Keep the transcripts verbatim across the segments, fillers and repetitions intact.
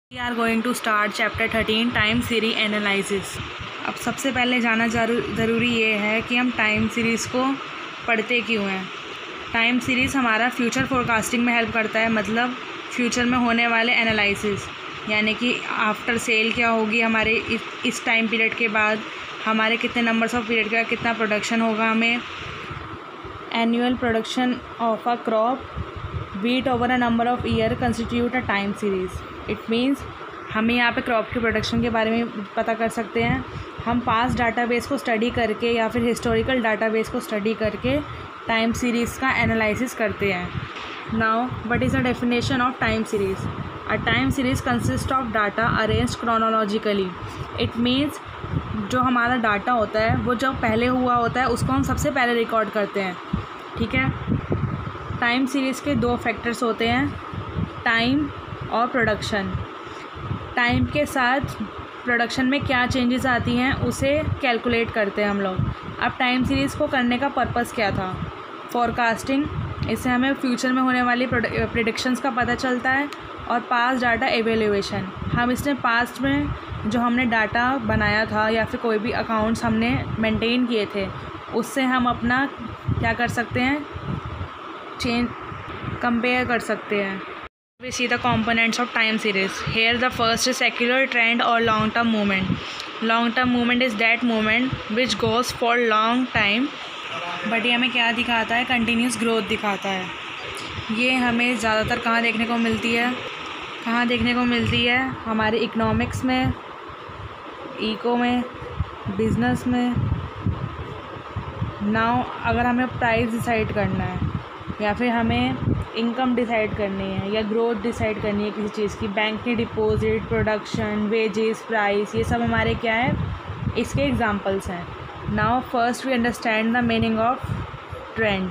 We are going to start chapter thirteen time series analysis. अब सबसे पहले जाना ज़रूरी ये है कि हम टाइम सीरीज़ को पढ़ते क्यों हैं। टाइम सीरीज़ हमारा फ्यूचर फोरकास्टिंग में हेल्प करता है, मतलब फ्यूचर में होने वाले एनालिसिस, यानी कि आफ्टर सेल क्या होगी हमारे इस टाइम पीरियड के बाद, हमारे कितने नंबर्स ऑफ पीरियड का कितना प्रोडक्शन होगा, हमें annual production of a crop beat over a number of year constitute a time series. It means हमें यहाँ पे क्रॉप के प्रोडक्शन के बारे में पता कर सकते हैं। हम पास्ट डाटाबेस को स्टडी करके या फिर हिस्टोरिकल डाटाबेस को स्टडी करके टाइम सीरीज़ का एनालिसिस करते हैं। Now what is the definition of time series? A time series consist of data arrange chronologically. It means जो हमारा डाटा होता है वो जो पहले हुआ होता है उसको हम सबसे पहले रिकॉर्ड करते हैं, ठीक है। टाइम सीरीज़ के दो फैक्टर्स होते हैं, टाइम और प्रोडक्शन। टाइम के साथ प्रोडक्शन में क्या चेंजेस आती हैं उसे कैलकुलेट करते हैं हम लोग। अब टाइम सीरीज़ को करने का पर्पस क्या था? फॉरकास्टिंग, इससे हमें फ्यूचर में होने वाली प्रेडिक्शंस का पता चलता है, और पास्ट डाटा एवेल्यूएशन, हम इसने पास्ट में जो हमने डाटा बनाया था या फिर कोई भी अकाउंट्स हमने मेंटेन किए थे उससे हम अपना क्या कर सकते हैं, चेंज कंपेयर कर सकते हैं। We see the components of time series. Here the first is secular trend or long term movement. Long term movement is that movement which goes for long time, but ये हमें क्या दिखाता है? Continuous growth दिखाता है। ये हमें ज़्यादातर कहाँ देखने को मिलती है? कहाँ देखने को मिलती है? हमारे इकोनॉमिक्स में, इको में, बिजनेस में। नाउ अगर हमें प्राइस डिसाइड करना है या फिर हमें इनकम डिसाइड करनी है या ग्रोथ डिसाइड करनी है किसी चीज़ की, बैंक की डिपॉजिट, प्रोडक्शन, वेजेस, प्राइस, ये सब हमारे क्या है, इसके एग्जांपल्स हैं। Now first we understand the meaning of trend.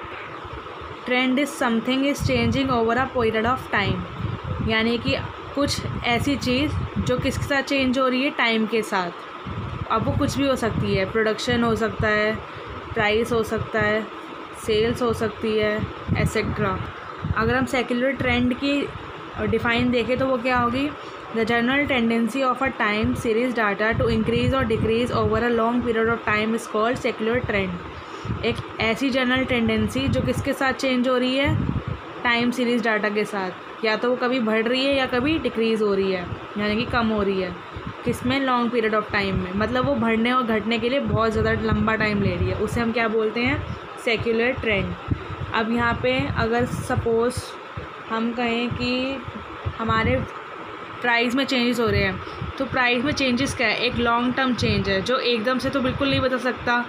Trend is something is changing over a period of time, यानी कि कुछ ऐसी चीज़ जो किसके साथ चेंज हो रही है, टाइम के साथ। अब वो कुछ भी हो सकती है, प्रोडक्शन हो सकता है, प्राइस हो सकता है, सेल्स हो सकती है, एसेट्रा। अगर हम सेक्युलर ट्रेंड की डिफ़ाइन देखें तो वो क्या होगी? The general tendency of a time series data to increase और decrease over a long period of time is called secular trend. एक ऐसी जनरल टेंडेंसी जो किसके साथ चेंज हो रही है, टाइम सीरीज डाटा के साथ, या तो वो कभी बढ़ रही है या कभी डिक्रीज़ हो रही है, यानी कि कम हो रही है। किसमें? लॉन्ग पीरियड ऑफ टाइम में, मतलब वो बढ़ने और घटने के लिए बहुत ज़्यादा लंबा टाइम ले रही है, उसे हम क्या बोलते हैं? Secular trend. अब यहाँ पे अगर सपोज़ हम कहें कि हमारे प्राइस में चेंजेस हो रहे हैं, तो प्राइस में चेंजेस क्या है? एक लॉन्ग टर्म चेंज है जो एकदम से तो बिल्कुल नहीं बदल सकता।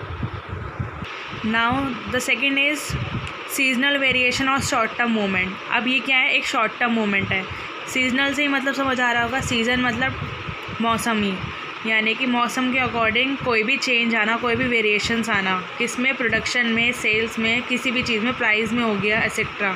Now the second is seasonal variation और शॉर्ट टर्म मूवमेंट। अब ये क्या है? एक शॉर्ट टर्म मूवमेंट है। सीजनल से ही मतलब समझ आ रहा होगा, सीज़न मतलब मौसमी, यानी कि मौसम के अकॉर्डिंग कोई भी चेंज आना, कोई भी वेरिएशंस आना, किसमें? प्रोडक्शन में, सेल्स में, किसी भी चीज़ में, प्राइस में हो गया, etcetera.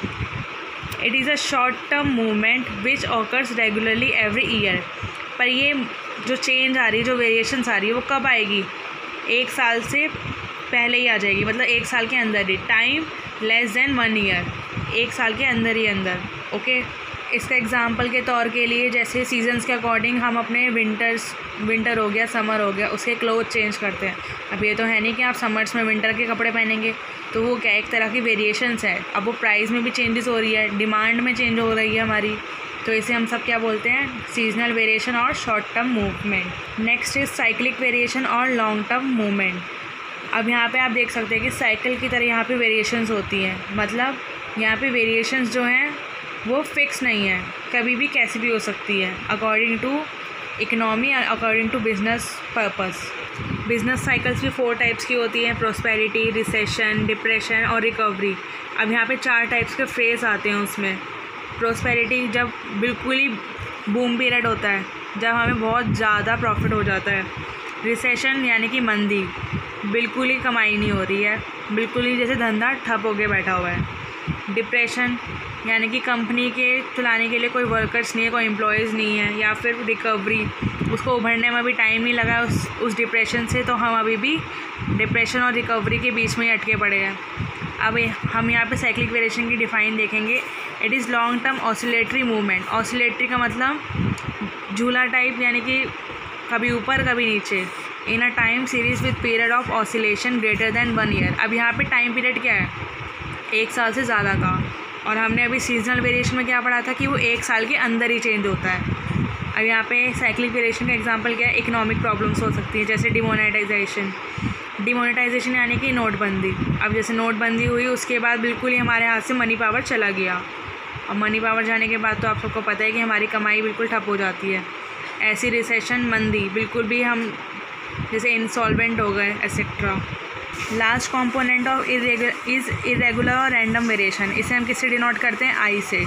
It is a short term movement which occurs regularly every year. पर ये जो चेंज आ रही है, जो वेरिएशंस आ रही है, वो कब आएगी? एक साल से पहले ही आ जाएगी, मतलब एक साल के अंदर ही। Time less than one year, एक साल के अंदर ही अंदर, ओके। इसका एग्जांपल के तौर के लिए जैसे सीजन्स के अकॉर्डिंग हम अपने विंटर्स, विंटर हो गया, समर हो गया, उसके क्लोथ चेंज करते हैं। अब ये तो है नहीं कि आप समर्स में विंटर के कपड़े पहनेंगे, तो वो क्या एक तरह की वेरिएशंस है। अब वो प्राइस में भी चेंजेस हो रही है, डिमांड में चेंज हो रही है हमारी, तो इसे हम सब क्या बोलते हैं? सीजनल वेरिएशन और short term movement. Next is cyclic variation और लॉन्ग टर्म मूवमेंट। अब यहाँ पे आप देख सकते हैं कि साइकिल की तरह यहाँ पे वेरिएशंस होती हैं, मतलब यहाँ पे वेरिएशंस जो हैं वो फिक्स नहीं है, कभी भी कैसी भी हो सकती है, according to economy, according to business purpose. Business cycles भी फोर टाइप्स की होती हैं, प्रोस्पेरिटी, रिसेशन, डिप्रेशन और रिकवरी। अब यहाँ पे चार टाइप्स के फ्रेज आते हैं उसमें। प्रोस्पेरिटी जब बिल्कुल ही बूम पीरियड होता है, जब हमें बहुत ज़्यादा प्रॉफिट हो जाता है। रिसेशन यानी कि मंदी, बिल्कुल ही कमाई नहीं हो रही है, बिल्कुल ही जैसे धंधा ठप होके बैठा हुआ है। डिप्रेशन यानी कि कंपनी के चलाने के लिए कोई वर्कर्स नहीं है, कोई एम्प्लॉयज़ नहीं है। या फिर रिकवरी, उसको उभरने में भी टाइम नहीं लगा उस उस डिप्रेशन से, तो हम अभी भी डिप्रेशन और रिकवरी के बीच में ही अटके पड़े हैं। अब हम यहाँ पे साइक्लिक वेरिएशन की डिफ़ाइन देखेंगे। It is long term oscillatory movement. Oscillatory का मतलब झूला टाइप, यानी कि कभी ऊपर कभी नीचे, in a time series with period of oscillation greater than one year. अब यहाँ पे टाइम पीरियड क्या है, एक साल से ज़्यादा का। और हमने अभी सीजनल वेरिएशन में क्या पढ़ा था कि वो एक साल के अंदर ही चेंज होता है। अब यहाँ पे साइक्लिक वेरिएशन का एग्जांपल क्या है, इकोनॉमिक प्रॉब्लम्स हो सकती हैं, जैसे डिमोनेटाइजेशन। डिमोनेटाइजेशन यानी कि नोटबंदी। अब जैसे नोटबंदी हुई, उसके बाद बिल्कुल ही हमारे हाथ से मनी पावर चला गया, और मनी पावर जाने के बाद तो आप सबको पता है कि हमारी कमाई बिल्कुल ठप हो जाती है। ऐसी रिसेशन, मंदी, बिल्कुल भी हम जैसे इंसॉल्वेंट हो गए etcetera. Last component of irregular is irregular और रैंडम वेरिएशन। इसे हम किससे डिनोट करते हैं, आई से।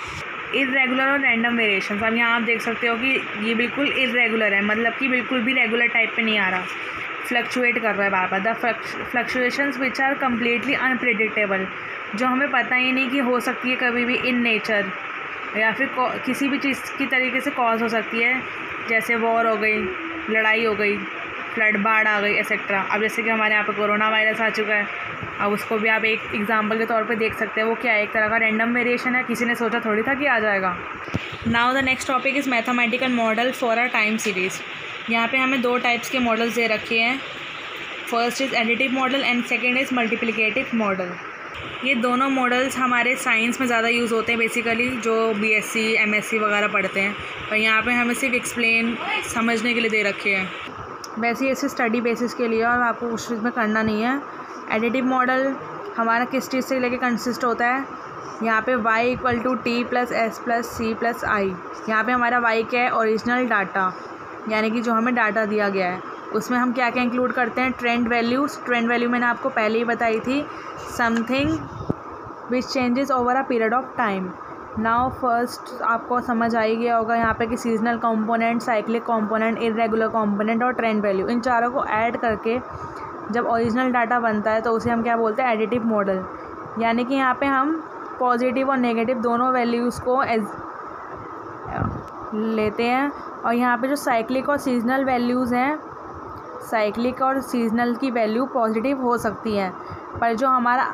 इरेगुलर और रैंडम वेरिएशन, अब यहाँ आप देख सकते हो कि ये बिल्कुल इरेगुलर है, मतलब कि बिल्कुल भी रेगुलर टाइप पे नहीं आ रहा, फ्लक्चुएट कर रहा है बार बार। The fluctuations which are completely unpredictable, जो हमें पता ही नहीं कि हो सकती है कभी भी इन नेचर, या फिर किसी भी चीज़ की तरीके से कॉज हो सकती है, जैसे वॉर हो गई, लड़ाई हो गई, फ्लड, बाढ़ आ गई एक्सेट्रा। अब जैसे कि हमारे यहाँ पे कोरोना वायरस आ चुका है, अब उसको भी आप एक एग्जांपल के तौर पे देख सकते हैं। वो क्या है, एक तरह का रैंडम वेरिएशन है, किसी ने सोचा थोड़ी था कि आ जाएगा। Now the next topic is mathematical model for a time series. यहाँ पे हमें दो टाइप्स के मॉडल्स दे रखे हैं। First is additive model and second is multiplicative model. ये दोनों मॉडल्स हमारे साइंस में ज़्यादा यूज़ होते हैं बेसिकली, जो बीएससी एमएससी वगैरह पढ़ते हैं, और यहाँ पे हमें सिर्फ एक्सप्लेन समझने के लिए दे रखे हैं। वैसे ही ऐसे स्टडी बेसिस के लिए, और आपको उस चीज़ में करना नहीं है। एडिटिव मॉडल हमारा किस चीज़ से लेके कंसिस्ट होता है, यहाँ पे y equal to T plus S plus C plus I. यहाँ पर हमारा y क्या है, ओरिजिनल डाटा, यानी कि जो हमें डाटा दिया गया है, उसमें हम क्या क्या इंक्लूड करते हैं, ट्रेंड वैल्यूज़। ट्रेंड वैल्यू मैंने आपको पहले ही बताई थी, something which changes over a period of time. Now first आपको समझ आ ही गया होगा यहाँ पे कि seasonal component, cyclic component, irregular component और ट्रेंड वैल्यू, इन चारों को ऐड करके जब ओरिजिनल डाटा बनता है तो उसे हम क्या बोलते हैं, एडिटिव मॉडल। यानी कि यहाँ पे हम पॉजिटिव और नेगेटिव दोनों वैल्यूज़ को एज लेते हैं, और यहाँ पे जो साइक्लिक और सीजनल वैल्यूज़ हैं, साइक्लिक और सीजनल की वैल्यू पॉजिटिव हो सकती हैं, पर जो हमारा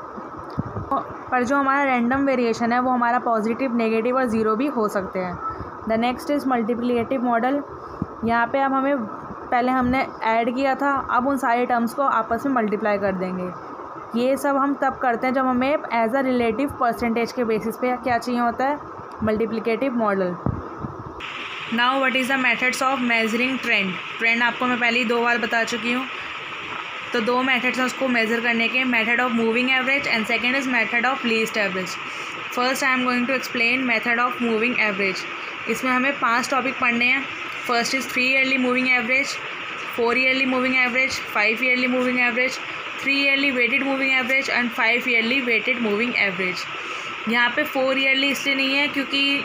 पर जो हमारा रैंडम वेरिएशन है वो हमारा पॉजिटिव, नेगेटिव और ज़ीरो भी हो सकते हैं। The next is multiplicative model. यहाँ पे अब हमें, पहले हमने ऐड किया था, अब उन सारे टर्म्स को आपस में मल्टीप्लाई कर देंगे। ये सब हम तब करते हैं जब हमें एज अ रिलेटिव परसेंटेज के बेसिस पे क्या चाहिए होता है, multiplicative model. Now what is the methods of measuring trend. Trend आपको मैं पहले ही दो बार बता चुकी हूँ। तो दो मेथड्स हैं उसको मेज़र करने के, method of moving average and second is method of least average. First I am going to explain method of moving average. इसमें हमें पांच टॉपिक पढ़ने हैं। First is three yearly moving average, four yearly moving average, five yearly moving average, three yearly weighted moving average and five yearly weighted moving average. यहाँ पे four yearly इसलिए नहीं है क्योंकि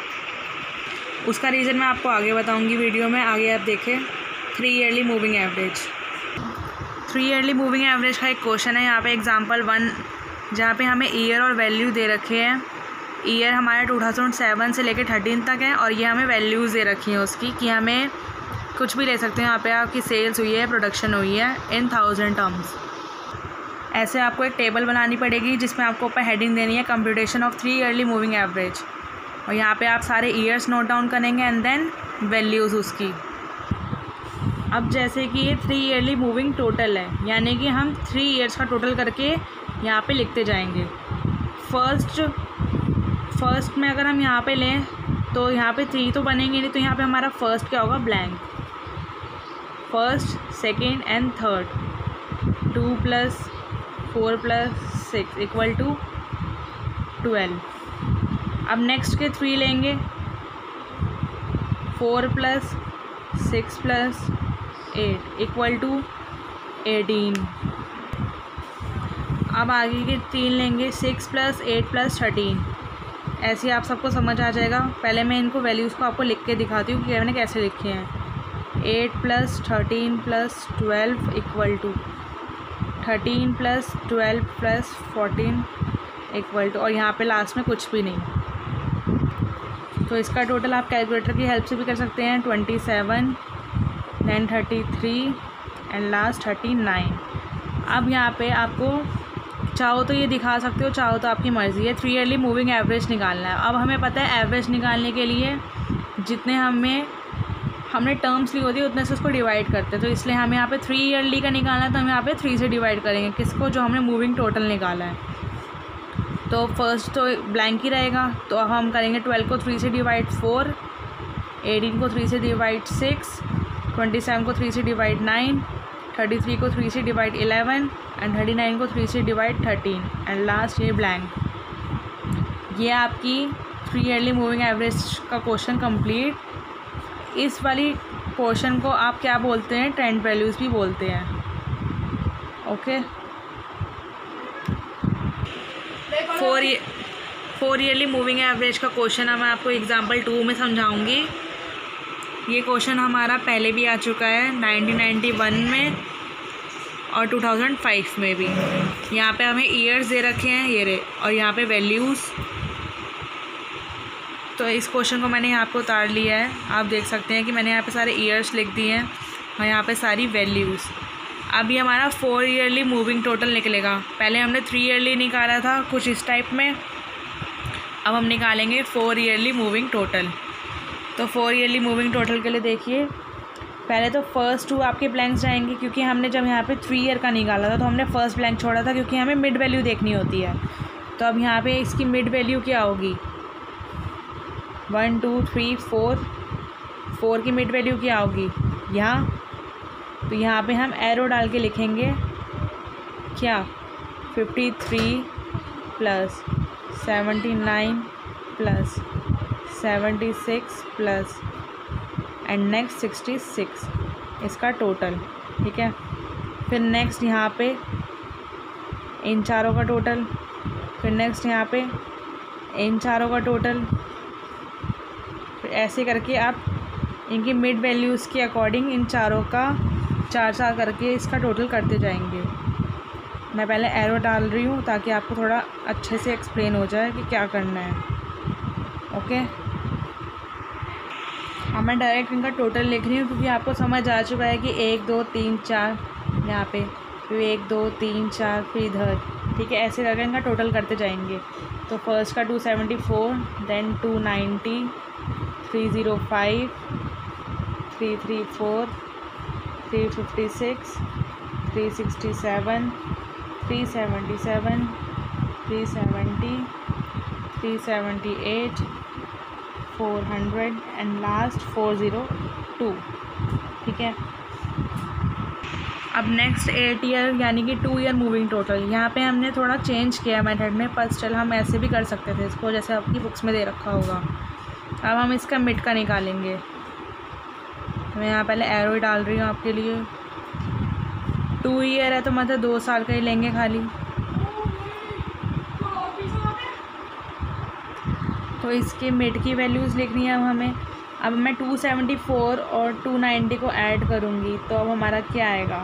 उसका रीज़न मैं आपको आगे बताऊँगी वीडियो में, आगे आप देखें। Three yearly moving average, three yearly moving average का एक क्वेश्चन है यहाँ पे एग्जांपल वन, जहाँ पे हमें ईयर और वैल्यू दे रखे हैं। ईयर हमारा टू थाउजेंड सेवन से लेकर थर्टीन तक है, और ये हमें वैल्यूज़ दे रखी हैं उसकी कि हमें कुछ भी ले सकते हैं। यहाँ पे आपकी सेल्स हुई है, प्रोडक्शन हुई है इन थाउजेंड टर्म्स। ऐसे आपको एक टेबल बनानी पड़ेगी जिसमें आपको ऊपर हेडिंग देनी है computation of three yearly moving average, और यहाँ पे आप सारे ईयर्स नोट डाउन करेंगे एंड देन वैल्यूज़ उसकी। अब जैसे कि ये थ्री ईयरली मूविंग टोटल है, यानी कि हम थ्री ईयर्स का टोटल करके यहाँ पे लिखते जाएंगे। फर्स्ट फर्स्ट में अगर हम यहाँ पे लें तो यहाँ पे थ्री तो बनेंगे नहीं, तो यहाँ पे हमारा फर्स्ट क्या होगा, blank. First, second and third, two plus four plus six equal to twelve. अब नेक्स्ट के थ्री लेंगे, four plus six plus eight equal to eighteen. अब आगे के तीन लेंगे, six plus eight plus thirteen. ऐसे आप सबको समझ आ जाएगा। पहले मैं इनको वैल्यूज़ को आपको लिख के दिखाती हूँ कि मैंने कैसे लिखे हैं। Eight plus thirteen plus twelve equal to thirteen plus twelve plus fourteen equal to, और यहाँ पे लास्ट में कुछ भी नहीं। तो इसका टोटल आप कैलकुलेटर की हेल्प से भी कर सकते हैं। Twenty seven, then thirty three and last thirty nine. अब यहाँ पे आपको चाहो तो ये दिखा सकते हो, चाहो तो आपकी मर्ज़ी है। थ्री ईयरली मूविंग एवरेज निकालना है। अब हमें पता है एवरेज निकालने के लिए जितने हमें हमने टर्म्स ली होती है उतने से उसको डिवाइड करते हैं, तो इसलिए हमें यहाँ पे थ्री ईयरली का निकालना है, तो हम यहाँ पे थ्री से डिवाइड करेंगे किसको, जो हमने मूविंग टोटल निकाला है। तो फर्स्ट तो ब्लैंक ही रहेगा, तो अब हम करेंगे ट्वेल्व को थ्री से डिवाइड फोर, एटीन को थ्री से डिवाइड सिक्स, ट्वेंटी सेवन को थ्री से डिवाइड नाइन, थर्टी थ्री को थ्री से divide eleven and thirty nine को थ्री से डिवाइड थर्टीन एंड लास्ट ये ब्लैंक। ये आपकी थ्री ईयरली मूविंग एवरेज का क्वेश्चन कंप्लीट। इस वाली पोर्शन को आप क्या बोलते हैं, ट्रेंड वैल्यूज़ भी बोलते हैं। Okay, four four yearly moving average का क्वेश्चन मैं आपको एग्जांपल टू में समझाऊंगी। ये क्वेश्चन हमारा पहले भी आ चुका है नाइनटीन नाइंटी वन में और टू थाउजेंड फाइव में भी। यहाँ पे हमें ईयर्स दे रखे हैं ये रे, और यहाँ पे वैल्यूज़। तो इस क्वेश्चन को मैंने यहाँ पे उतार लिया है, आप देख सकते हैं कि मैंने यहाँ पे सारे ईयर्स लिख दिए हैं और यहाँ पे सारी वैल्यूज़। अब ये हमारा फोर ईयरली मूविंग टोटल निकलेगा। पहले हमने थ्री ईयरली निकाला था कुछ इस टाइप में, अब हम निकालेंगे फोर ईयरली मूविंग टोटल। तो फोर ईयरली मूविंग टोटल के लिए देखिए, पहले तो फर्स्ट टू आपके ब्लैंक्स जाएंगे, क्योंकि हमने जब यहाँ पे थ्री ईयर का निकाला था तो हमने फर्स्ट ब्लैंक छोड़ा था, क्योंकि हमें मिड वैल्यू देखनी होती है। तो अब यहाँ पे इसकी मिड वैल्यू क्या होगी, one two three four, four की मिड वैल्यू क्या होगी यहाँ। तो यहाँ पे हम एरो डाल के लिखेंगे क्या, fifty three plus seventy nine plus seventy six plus and next sixty six, इसका टोटल। ठीक है, फिर नेक्स्ट यहाँ पे इन चारों का टोटल, फिर नेक्स्ट यहाँ पे इन चारों का टोटल। फिर ऐसे करके आप इनकी मिड वैल्यूज़ के अकॉर्डिंग इन चारों का चार चार करके इसका टोटल करते जाएंगे। मैं पहले एरो डाल रही हूँ ताकि आपको थोड़ा अच्छे से एक्सप्लेन हो जाए कि क्या करना है। ओके, अब मैं डायरेक्ट इनका टोटल लिख रही हूँ, क्योंकि आपको समझ आ चुका है कि एक दो तीन चार यहाँ पे, फिर एक दो तीन चार फिर इधर। ठीक है, ऐसे करके इनका टोटल करते जाएंगे। तो फर्स्ट का two seventy four, then two ninety, three zero five, three three four, three fifty six, three sixty seven, three seventy seven, three seventy, three seventy eight, four hundred and last four zero two. ठीक है, अब next eight year यानी कि two year moving total. यहाँ पे हमने थोड़ा change किया मेथड में, पर स्टिल हम ऐसे भी कर सकते थे इसको, जैसे आपकी बुक्स में दे रखा होगा। अब हम इसका मिड का निकालेंगे। मैं यहाँ पहले एरो ही डाल रही हूँ आपके लिए। टू ईयर है तो मतलब दो साल का ही लेंगे खाली। तो इसके मिड की वैल्यूज़ लिखनी है अब हमें। अब मैं टू सेवेंटी फोर और टू नाइन्टी को ऐड करूँगी, तो अब हमारा क्या आएगा,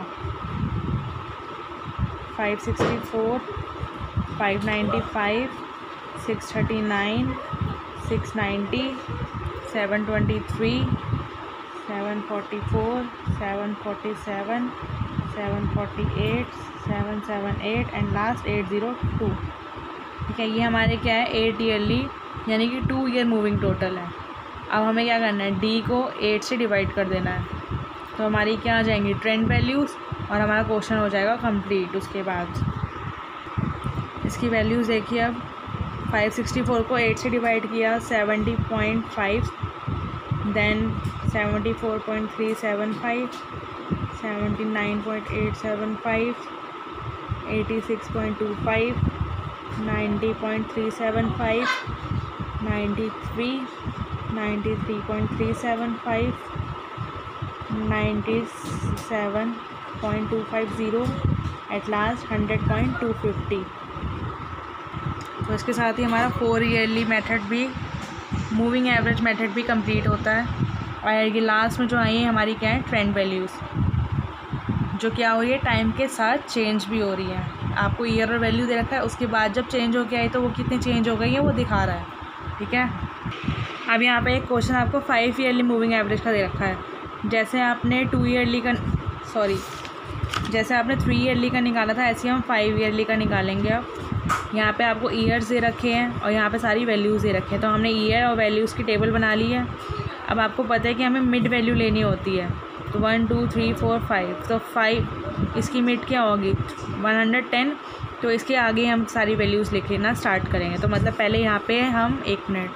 five sixty four, five ninety five, six thirty nine, six ninety, seven twenty three, seven forty four, seven forty seven, seven forty eight, seven seven eight and last eight zero two. ठीक है, ये हमारे क्या है, eight yearly यानी कि two year moving total है। अब हमें क्या करना है, डी को एट से डिवाइड कर देना है, तो हमारी क्या आ जाएंगी, ट्रेंड वैल्यूज़, और हमारा क्वेश्चन हो जाएगा कंप्लीट। उसके बाद इसकी वैल्यूज़ देखिए, अब फाइव सिक्सटी फोर को एट से डिवाइड किया, seventy point five, then seventy four point three seven five, seventy nine point eight seven five, eighty six point two five, ninety point three seven five, ninety three, ninety three point three seven five, ninety seven point two five zero, at last hundred point two fifty. तो इसके साथ ही हमारा four yearly method भी, moving average method भी complete होता है। और ये लास्ट में जो आई है हमारी क्या है, ट्रेंड वैल्यूज़, जो क्या हो रही है, टाइम के साथ चेंज भी हो रही है। आपको ईयर और वैल्यू दे रखा है, उसके बाद जब चेंज हो गया है तो वो कितनी चेंज हो गई है वो दिखा रहा है। ठीक है, अब यहाँ पे एक क्वेश्चन आपको फाइव ईयरली मूविंग एवरेज का दे रखा है। जैसे आपने टू ईयरली का, सॉरी जैसे आपने थ्री ईयरली का निकाला था ऐसे ही हम फाइव ईयरली का निकालेंगे। अब यहाँ पे आपको ईयर्स दे रखे हैं और यहाँ पे सारी वैल्यूज़ दे रखे हैं, तो हमने ईयर और वैल्यूज़ की टेबल बना ली है। अब आपको पता है कि हमें मिड वैल्यू लेनी होती है, तो one two three four five, तो फाइव इसकी मिड क्या होगी वन हंड्रेड टेन, तो इसके आगे हम सारी वैल्यूज़ लिखना स्टार्ट करेंगे। तो मतलब पहले यहाँ पे हम एक मिनट,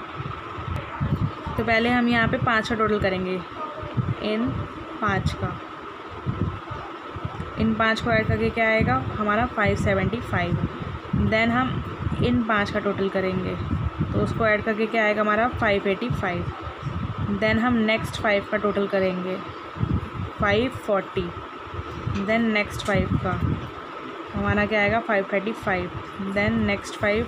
तो पहले हम यहाँ पे पाँच का टोटल करेंगे, इन पाँच का इन पाँच को ऐड करके क्या आएगा हमारा फाइव सेवेंटी फाइव। देन हम इन पाँच का टोटल करेंगे तो उसको ऐड करके क्या आएगा हमारा फाइव एटी फाइव। देन हम नेक्स्ट फाइव का टोटल करेंगे five forty. Then next five का हमारा क्या आएगा five thirty five. Then next five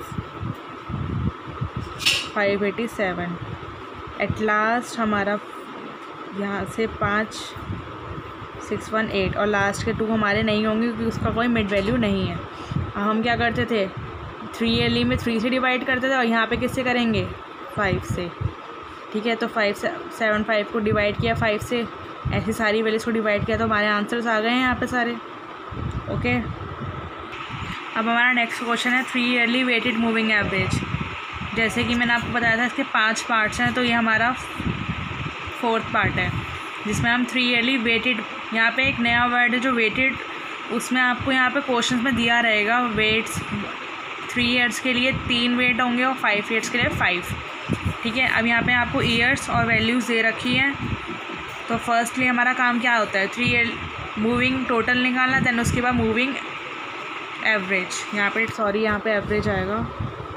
five eighty seven. At last हमारा यहाँ से पाँच सिक्स वन एट, और लास्ट के टू हमारे नहीं होंगे क्योंकि उसका कोई मिड वैल्यू नहीं है। अब हम क्या करते थे थ्री ईयरली में थ्री से डिवाइड करते थे और यहाँ पे किससे करेंगे फाइव से। ठीक है, तो फाइव से सेवन फाइव को डिवाइड किया फाइव से, ऐसी सारी वैल्यूज़ को डिवाइड किया तो हमारे आंसर्स आ गए हैं यहाँ पे सारे। ओके, अब हमारा नेक्स्ट क्वेश्चन है three yearly weighted moving average. जैसे कि मैंने आपको बताया था इसके पांच पार्ट्स हैं, तो ये हमारा फोर्थ पार्ट है जिसमें हम थ्री ईयरली वेटेड, यहाँ पे एक नया वर्ड है जो वेटेड, उसमें आपको यहाँ पे क्वेश्चंस में दिया रहेगा वेट्स। थ्री ईयर्स के लिए तीन वेट होंगे और फाइव ईयर्स के लिए फाइव। ठीक है, अब यहाँ पे आपको ईयर्स और वैल्यूज़ दे रखी हैं। तो फर्स्टली हमारा काम क्या होता है थ्री ईयर मूविंग टोटल निकालना, देन उसके बाद मूविंग एवरेज। यहाँ पे सॉरी यहाँ पे एवरेज आएगा।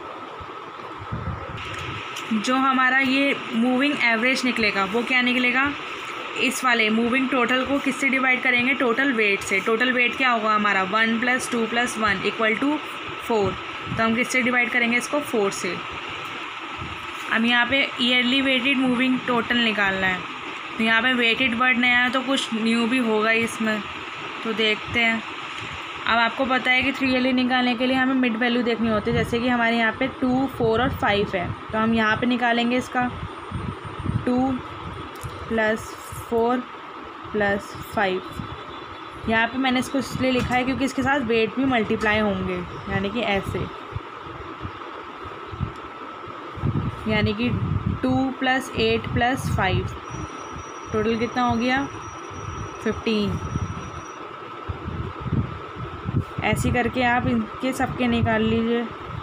जो हमारा ये मूविंग एवरेज निकलेगा वो क्या निकलेगा, इस वाले मूविंग टोटल को किससे डिवाइड करेंगे टोटल वेट से। टोटल वेट क्या होगा हमारा one plus two plus one equal to four, तो हम किससे डिवाइड करेंगे इसको फोर से। अब यहाँ पे ईयरली वेटेड मूविंग टोटल निकालना है, तो यहाँ पे वेटेड वर्ड नया है तो कुछ न्यू भी होगा इसमें, तो देखते हैं। अब आपको पता है कि थ्री ईयरली निकालने के लिए हमें मिड वैल्यू देखनी होती है, जैसे कि हमारे यहाँ पे टू फोर और फाइव है, तो हम यहाँ पे निकालेंगे इसका two plus four plus five. यहाँ पे मैंने इसको इसलिए लिखा है क्योंकि इसके साथ वेट भी मल्टीप्लाई होंगे, यानी कि ऐसे, यानी कि two plus eight plus five, total कितना हो गया फिफ्टीन। ऐसे करके आप इनके सबके निकाल लीजिए।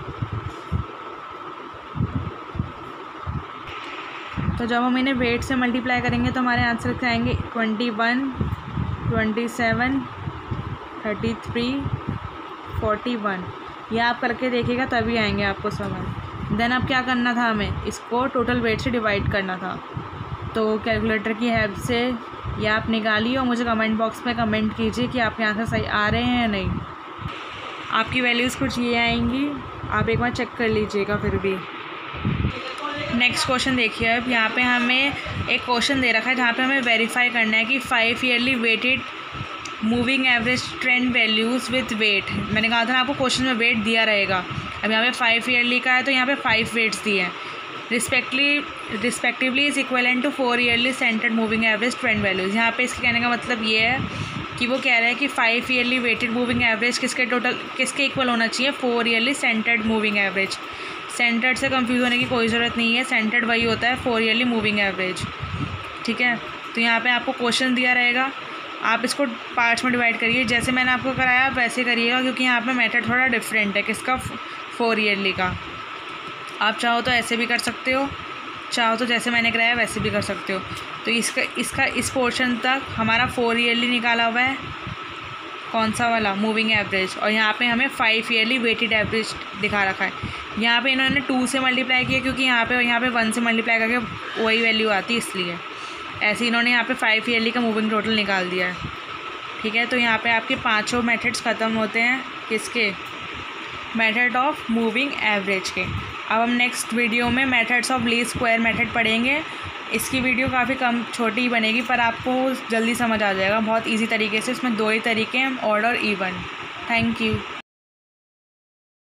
तो जब हम इन्हें वेट से मल्टीप्लाई करेंगे तो हमारे आंसर क्या आएंगे twenty one, twenty seven, thirty three, forty one. ये आप करके देखिएगा तभी आएंगे आपको समझ। देन अब क्या करना था, हमें इसको टोटल वेट से डिवाइड करना था। तो कैलकुलेटर की हेल्प से ये आप निकालिए और मुझे कमेंट बॉक्स में कमेंट कीजिए कि आपके आंसर सही आ रहे हैं या नहीं। आपकी वैल्यूज़ कुछ ये आएंगी, आप एक बार चेक कर लीजिएगा फिर भी। नेक्स्ट क्वेश्चन देखिए। अब यहाँ पे हमें एक क्वेश्चन दे रखा है जहाँ पे हमें वेरीफाई करना है कि five yearly weighted moving average trend values with weight. मैंने कहा था ना आपको क्वेश्चन में वेट दिया रहेगा। अब यहाँ पे फाइव ईयरली का है तो यहाँ पे फाइव वेट्स दिए हैं। Respectly respectively is equivalent to four yearly centred moving average trend values. यहाँ पे इसके कहने का मतलब ये है कि वो कह रहा है कि five yearly weighted moving average किसके टोटल किसके इक्वल होना चाहिए, four yearly centred moving average. Centred से कंफ्यूज होने की कोई ज़रूरत नहीं है, सेंटर्ड वही होता है फोर ईयरली मूविंग एवरेज। ठीक है, तो यहाँ पे आपको क्वेश्चन दिया रहेगा, आप इसको पार्ट्स में डिवाइड करिए जैसे मैंने आपको कराया आप वैसे करिएगा, क्योंकि यहाँ पे मेथड थोड़ा डिफरेंट है किसका, फोर ईयरली का। आप चाहो तो ऐसे भी कर सकते हो, चाहो तो जैसे मैंने कराया वैसे भी कर सकते हो। तो इसका इसका इस पोर्शन तक हमारा फोर ईयरली निकाला हुआ है, कौन सा वाला मूविंग एवरेज, और यहाँ पे हमें फाइव ईयरली वेटेड एवरेज दिखा रखा है। यहाँ पे इन्होंने टू से मल्टीप्लाई किया क्योंकि यहाँ पे यहाँ पे वन से मल्टीप्लाई करके वही वैल्यू आती है, इसलिए ऐसे इन्होंने यहाँ पे फाइव ईयरली का मूविंग टोटल निकाल दिया है। ठीक है, तो यहाँ पे आपके पाँचों मेथड्स ख़त्म होते हैं किसके, मेथड ऑफ मूविंग एवरेज के। अब हम नेक्स्ट वीडियो में methods of least square method पढ़ेंगे। इसकी वीडियो काफ़ी कम छोटी बनेगी पर आपको जल्दी समझ आ जाएगा बहुत इजी तरीके से। इसमें दो ही तरीके हैं, ऑड और इवन। Thank you.